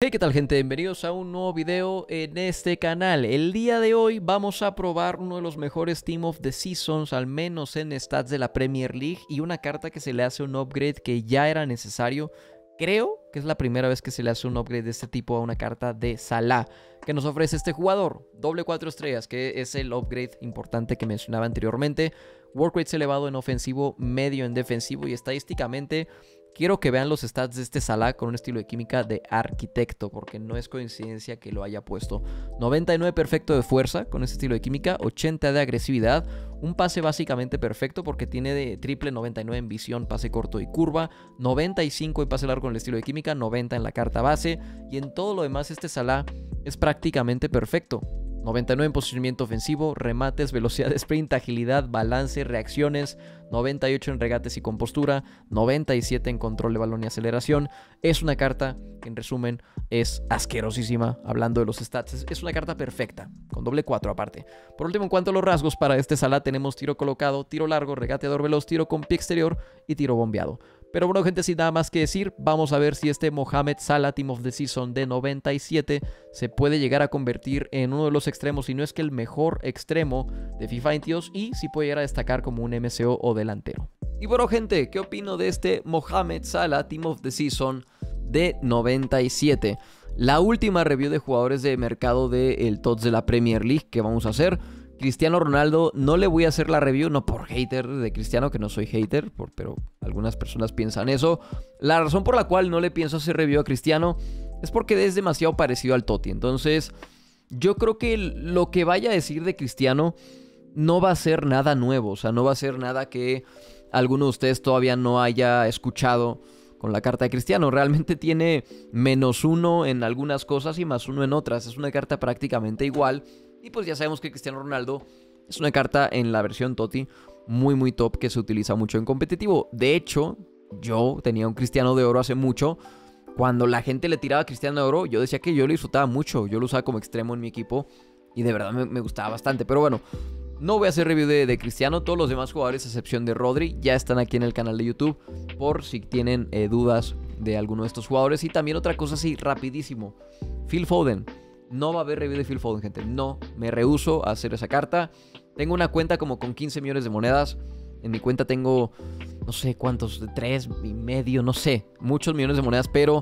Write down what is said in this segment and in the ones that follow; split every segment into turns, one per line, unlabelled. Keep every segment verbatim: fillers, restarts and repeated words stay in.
Hey, ¿qué tal, gente? Bienvenidos a un nuevo video en este canal. El día de hoy vamos a probar uno de los mejores Team of the Seasons, al menos en stats de la Premier League, y una carta que se le hace un upgrade que ya era necesario. Creo que es la primera vez que se le hace un upgrade de este tipo a una carta de Salah que nos ofrece este jugador. Doble cuatro estrellas, que es el upgrade importante que mencionaba anteriormente. Work rate elevado en ofensivo, medio en defensivo, y estadísticamente quiero que vean los stats de este Salah con un estilo de química de arquitecto, porque no es coincidencia que lo haya puesto. noventa y nueve perfecto de fuerza con este estilo de química, ochenta de agresividad, un pase básicamente perfecto porque tiene de triple noventa y nueve en visión, pase corto y curva, noventa y cinco en pase largo con el estilo de química, noventa en la carta base, y en todo lo demás este Salah es prácticamente perfecto. noventa y nueve en posicionamiento ofensivo, remates, velocidad de sprint, agilidad, balance, reacciones, noventa y ocho en regates y compostura, noventa y siete en control de balón y aceleración. Es una carta que, en resumen, es asquerosísima. Hablando de los stats, es una carta perfecta, con doble cuatro aparte. Por último, en cuanto a los rasgos para este Salah, tenemos tiro colocado, tiro largo, regateador veloz, tiro con pie exterior y tiro bombeado. Pero bueno, gente, sin nada más que decir, vamos a ver si este Mohamed Salah Team of the Season de noventa y siete se puede llegar a convertir en uno de los extremos, si no es que el mejor extremo de FIFA veintidós, y si puede llegar a destacar como un M C O o delantero. Y bueno, gente, ¿qué opino de este Mohamed Salah Team of the Season de noventa y siete? La última review de jugadores de mercado del T O T S de la Premier League que vamos a hacer. Cristiano Ronaldo, no le voy a hacer la review, no por hater de Cristiano, que no soy hater, por, pero algunas personas piensan eso. La razón por la cual no le pienso hacer review a Cristiano es porque es demasiado parecido al Totti. Entonces, yo creo que lo que vaya a decir de Cristiano no va a ser nada nuevo. O sea, no va a ser nada que alguno de ustedes todavía no haya escuchado con la carta de Cristiano. Realmente tiene menos uno en algunas cosas y más uno en otras. Es una carta prácticamente igual. Y pues ya sabemos que Cristiano Ronaldo es una carta en la versión Totti muy muy top que se utiliza mucho en competitivo. De hecho, yo tenía un Cristiano de oro hace mucho. Cuando la gente le tiraba a Cristiano de oro, yo decía que yo lo disfrutaba mucho. Yo lo usaba como extremo en mi equipo y de verdad me, me gustaba bastante. Pero bueno, no voy a hacer review de, de Cristiano. Todos los demás jugadores, a excepción de Rodri, ya están aquí en el canal de YouTube, por si tienen eh, dudas de alguno de estos jugadores. Y también otra cosa así, rapidísimo, Phil Foden. No va a haber review de Phil Foden, gente. No, me rehúso a hacer esa carta. Tengo una cuenta como con quince millones de monedas. En mi cuenta tengo, no sé cuántos, tres y medio, no sé, muchos millones de monedas. Pero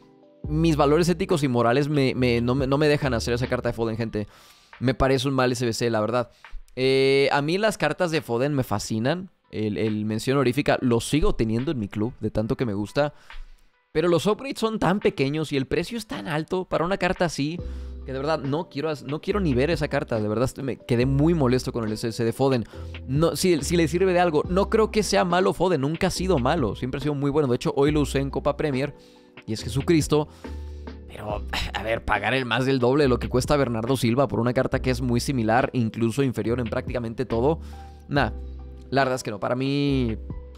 mis valores éticos y morales me, me, no, me, no me dejan hacer esa carta de Foden, gente. Me parece un mal S B C, la verdad. Eh, a mí las cartas de Foden me fascinan. El, el mención honorífica lo sigo teniendo en mi club, de tanto que me gusta. Pero los upgrades son tan pequeños y el precio es tan alto para una carta así, que de verdad no quiero, no quiero ni ver esa carta. De verdad estoy, me quedé muy molesto con el S S de Foden. No, si, si le sirve de algo, no creo que sea malo Foden. Nunca ha sido malo, siempre ha sido muy bueno. De hecho, hoy lo usé en Copa Premier y es Jesucristo. Pero, a ver, pagar el más del doble de lo que cuesta Bernardo Silva por una carta que es muy similar, incluso inferior en prácticamente todo. Nah, la verdad es que no. Para mí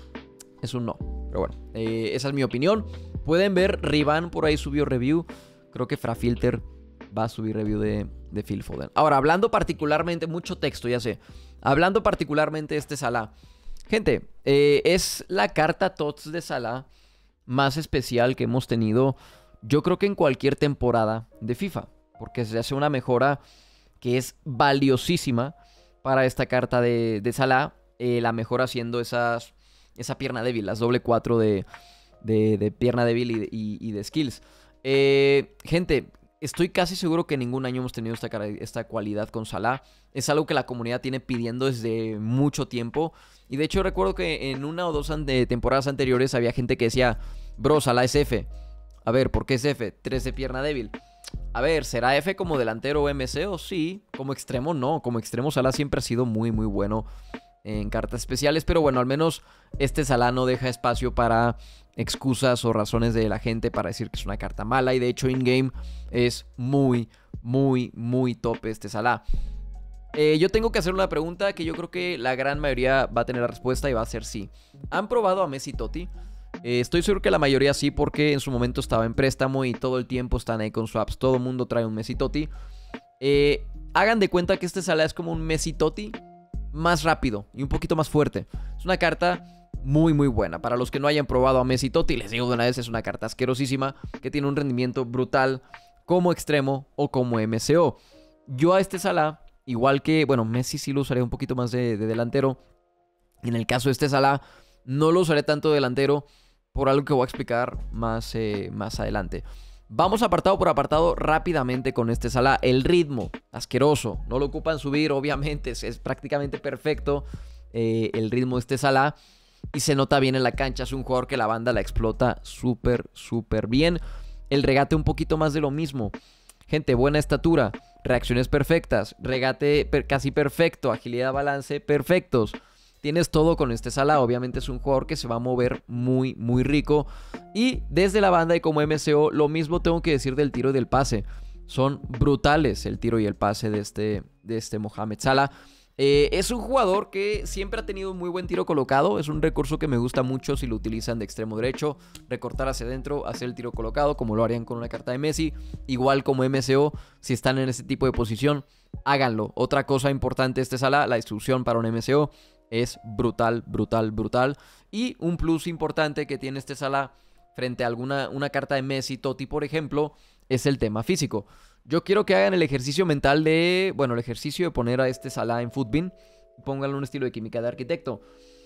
es un no. Pero bueno, eh, esa es mi opinión. Pueden ver, Rivan por ahí subió review. Creo que Frafilter va a subir review de, de Phil Foden. Ahora, hablando particularmente, mucho texto, ya sé. Hablando particularmente de este Salah. Gente, eh, es la carta T O T S de Salah más especial que hemos tenido, yo creo que en cualquier temporada de FIFA. Porque se hace una mejora que es valiosísima para esta carta de, de Salah. Eh, la mejora siendo esas, esa pierna débil, las doble cuatro de... De, de pierna débil y, y, y de skills. Eh, gente, estoy casi seguro que ningún año hemos tenido esta, esta cualidad con Salah. Es algo que la comunidad tiene pidiendo desde mucho tiempo. Y de hecho recuerdo que en una o dos ante temporadas anteriores había gente que decía: bro, Salah es F. A ver, ¿por qué es F? tres de pierna débil. A ver, ¿será F como delantero o M C O? Sí. Como extremo no. Como extremo Salah siempre ha sido muy muy bueno en cartas especiales. Pero bueno, al menos este Salah no deja espacio para excusas o razones de la gente para decir que es una carta mala. Y de hecho in-game es muy, muy, muy top este Salah. eh, Yo tengo que hacer una pregunta que yo creo que la gran mayoría va a tener la respuesta y va a ser sí. ¿Han probado a Messi Totti? Eh, estoy seguro que la mayoría sí, porque en su momento estaba en préstamo y todo el tiempo están ahí con swaps. Todo el mundo trae un Messi Totti. eh, Hagan de cuenta que este Salah es como un Messi Totti más rápido y un poquito más fuerte. Es una carta muy muy buena. Para los que no hayan probado a Messi Totti, les digo de una vez, es una carta asquerosísima que tiene un rendimiento brutal como extremo o como M C O. Yo a este Salah, igual que, bueno, Messi sí lo usaría un poquito más de, de delantero. En el caso de este Salah, no lo usaré tanto de delantero por algo que voy a explicar más, eh, más adelante. Vamos apartado por apartado rápidamente con este Salah. El ritmo, asqueroso. No lo ocupan subir, obviamente. Es, es prácticamente perfecto eh, el ritmo de este Salah. Y se nota bien en la cancha. Es un jugador que la banda la explota súper, súper bien. El regate un poquito más de lo mismo. Gente, buena estatura. Reacciones perfectas. Regate per- casi perfecto. Agilidad, balance perfectos. Tienes todo con este Salah. Obviamente es un jugador que se va a mover muy, muy rico. Y desde la banda y como M C O, lo mismo tengo que decir del tiro y del pase. Son brutales el tiro y el pase de este, de este Mohamed Salah. Eh, es un jugador que siempre ha tenido un muy buen tiro colocado. Es un recurso que me gusta mucho si lo utilizan de extremo derecho. Recortar hacia adentro, hacer el tiro colocado, como lo harían con una carta de Messi. Igual como M C O, si están en ese tipo de posición, háganlo. Otra cosa importante de este Salah, la distribución para un M C O es brutal, brutal, brutal. Y un plus importante que tiene este Salah frente a alguna una carta de Messi, Totti, por ejemplo, es el tema físico. Yo quiero que hagan el ejercicio mental de... Bueno, el ejercicio de poner a este Salah en Futbin. Pónganle un estilo de química de arquitecto.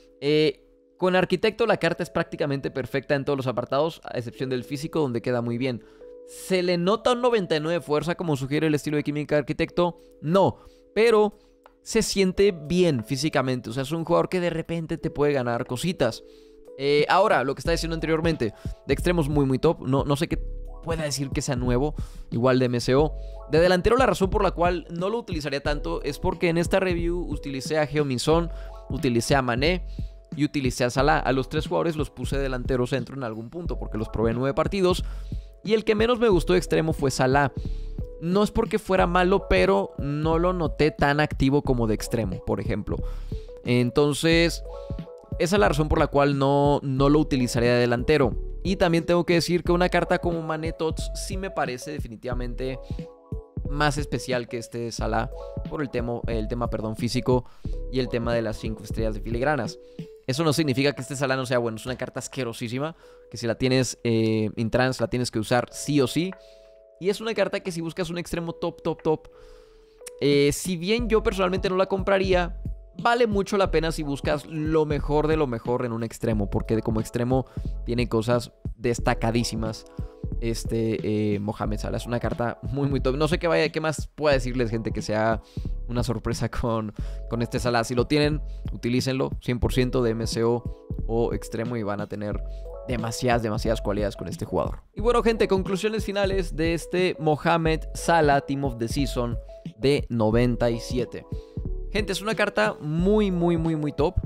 Eh, con arquitecto la carta es prácticamente perfecta en todos los apartados, a excepción del físico, donde queda muy bien. ¿Se le nota un noventa y nueve de fuerza como sugiere el estilo de química de arquitecto? No, pero se siente bien físicamente. O sea, es un jugador que de repente te puede ganar cositas. Eh, ahora, lo que estaba diciendo anteriormente, de extremos muy muy top. No, no sé qué pueda decir que sea nuevo, igual de M C O. De delantero, la razón por la cual no lo utilizaría tanto es porque en esta review utilicé a Heung-min Son, utilicé a Mané y utilicé a Salah. A los tres jugadores los puse delantero centro en algún punto porque los probé en nueve partidos. Y el que menos me gustó de extremo fue Salah. No es porque fuera malo, pero no lo noté tan activo como de extremo, por ejemplo. Entonces, esa es la razón por la cual no, no lo utilizaría de delantero. Y también tengo que decir que una carta como Mané Tots sí me parece definitivamente más especial que este Salah por el tema, el tema perdón, físico y el tema de las cinco estrellas de filigranas. Eso no significa que este Salah no sea bueno. Es una carta asquerosísima que si la tienes eh, in trans la tienes que usar sí o sí. Y es una carta que si buscas un extremo top, top, top, eh, si bien yo personalmente no la compraría, vale mucho la pena si buscas lo mejor de lo mejor en un extremo, porque como extremo tiene cosas destacadísimas. Este eh, Mohamed Salah es una carta muy muy top. No sé qué, vaya, qué más pueda decirles, gente, que sea una sorpresa con, con este Salah. Si lo tienen, utilícenlo cien por ciento de M C O o extremo y van a tener demasiadas, demasiadas cualidades con este jugador. Y bueno, gente, conclusiones finales de este Mohamed Salah Team of the Season de noventa y siete. Gente, es una carta muy, muy, muy, muy top.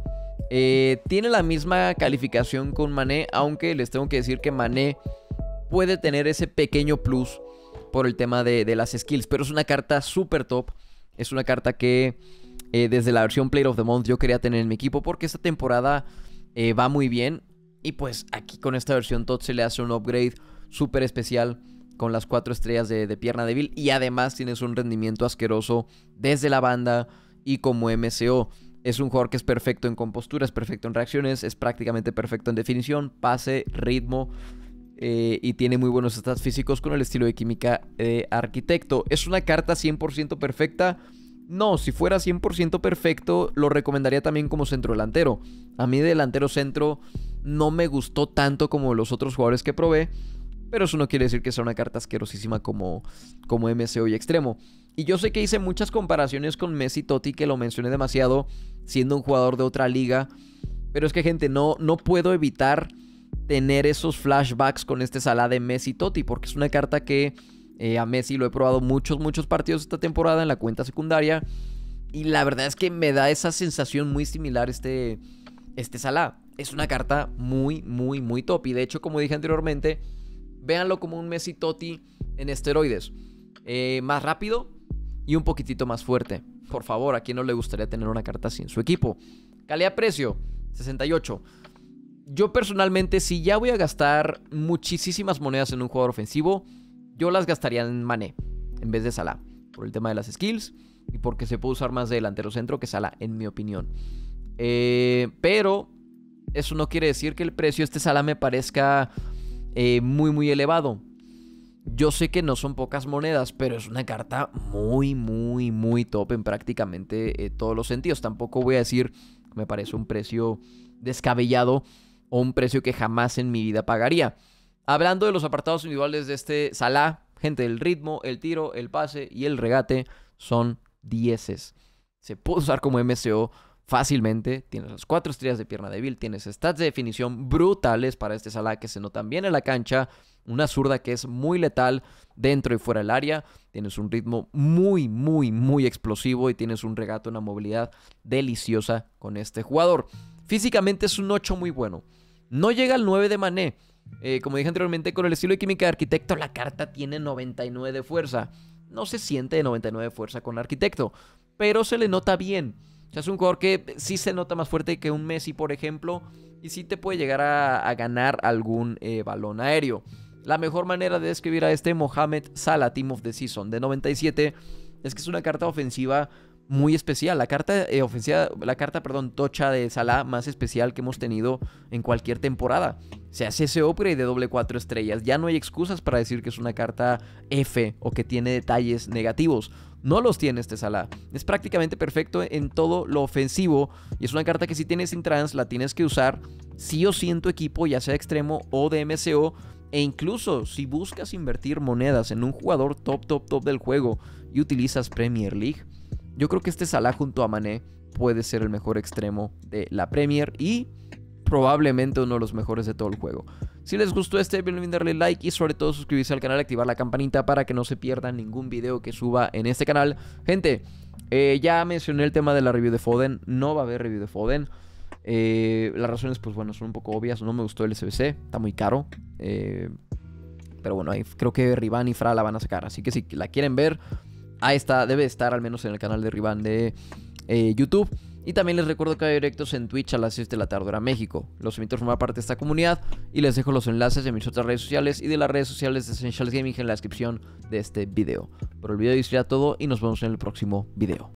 Eh, tiene la misma calificación con Mané, aunque les tengo que decir que Mané puede tener ese pequeño plus por el tema de, de las skills. Pero es una carta súper top. Es una carta que eh, desde la versión Player of the Month yo quería tener en mi equipo porque esta temporada eh, va muy bien. Y pues aquí con esta versión T O T se le hace un upgrade súper especial con las cuatro estrellas de, de pierna débil. Y además tienes un rendimiento asqueroso desde la banda y como M C O. Es un jugador que es perfecto en compostura, es perfecto en reacciones, es prácticamente perfecto en definición, pase, ritmo. Eh, y tiene muy buenos stats físicos con el estilo de química de arquitecto. ¿Es una carta cien por ciento perfecta? No, si fuera cien por ciento perfecto, lo recomendaría también como centro delantero. A mí de delantero centro no me gustó tanto como los otros jugadores que probé, pero eso no quiere decir que sea una carta asquerosísima como, como M C O y extremo. Y yo sé que hice muchas comparaciones con Messi Totti, que lo mencioné demasiado, siendo un jugador de otra liga. Pero es que, gente, no, no puedo evitar tener esos flashbacks con este Salah de Messi Totti, porque es una carta que eh, a Messi lo he probado muchos, muchos partidos esta temporada en la cuenta secundaria. Y la verdad es que me da esa sensación muy similar este, este Salah. Es una carta muy, muy, muy top. Y de hecho, como dije anteriormente, véanlo como un Messi Totti en esteroides. Eh, más rápido y un poquitito más fuerte. Por favor, ¿a quién no le gustaría tener una carta así en su equipo? Calidad-precio, sesenta y ocho. Yo personalmente, si ya voy a gastar muchísimas monedas en un jugador ofensivo, yo las gastaría en Mané en vez de Salah. Por el tema de las skills y porque se puede usar más de delantero centro que Salah, en mi opinión. Eh, pero eso no quiere decir que el precio de este Salah me parezca eh, muy muy elevado. Yo sé que no son pocas monedas, pero es una carta muy, muy, muy top en prácticamente eh, todos los sentidos. Tampoco voy a decir que me parece un precio descabellado o un precio que jamás en mi vida pagaría. Hablando de los apartados individuales de este Salah, gente, el ritmo, el tiro, el pase y el regate son dieces. Se puede usar como M C O fácilmente. Tienes las cuatro estrellas de pierna débil, tienes stats de definición brutales para este Salah que se notan bien en la cancha. Una zurda que es muy letal dentro y fuera del área. Tienes un ritmo muy, muy, muy explosivo y tienes un regate, una movilidad deliciosa con este jugador. Físicamente es un ocho muy bueno. No llega al nueve de Mané. Eh, como dije anteriormente, con el estilo de química de Arquitecto, la carta tiene noventa y nueve de fuerza. No se siente de noventa y nueve de fuerza con Arquitecto, pero se le nota bien. O sea, es un jugador que sí se nota más fuerte que un Messi, por ejemplo, y sí te puede llegar a, a ganar algún eh, balón aéreo. La mejor manera de describir a este Mohamed Salah Team of the Season de noventa y siete es que es una carta ofensiva muy especial. La carta eh, ofensiva, la carta, perdón, tocha de Salah más especial que hemos tenido en cualquier temporada. Se hace ese upgrade de doble cuatro estrellas. Ya no hay excusas para decir que es una carta F o que tiene detalles negativos. No los tiene este Salah. Es prácticamente perfecto en todo lo ofensivo. Y es una carta que si tienes en trans la tienes que usar sí o sí en tu equipo, ya sea de extremo o de M C O. E incluso si buscas invertir monedas en un jugador top, top, top del juego y utilizas Premier League, yo creo que este Salah junto a Mané puede ser el mejor extremo de la Premier y probablemente uno de los mejores de todo el juego. Si les gustó este video, no olviden darle like y sobre todo suscribirse al canal y activar la campanita para que no se pierdan ningún video que suba en este canal. Gente, eh, ya mencioné el tema de la review de Foden. No va a haber review de Foden. Eh, las razones, pues bueno, son un poco obvias. No me gustó el S B C, está muy caro. Eh, pero bueno, ahí creo que Rivan y Fra la van a sacar. Así que si la quieren ver, ahí está, debe estar al menos en el canal de Rivan de eh, YouTube. Y también les recuerdo que hay directos en Twitch a las seis de la tarde hora México. Los invito a formar parte de esta comunidad y les dejo los enlaces de mis otras redes sociales y de las redes sociales de Essentials Gaming en la descripción de este video. Por el video de hoy sería todo y nos vemos en el próximo video.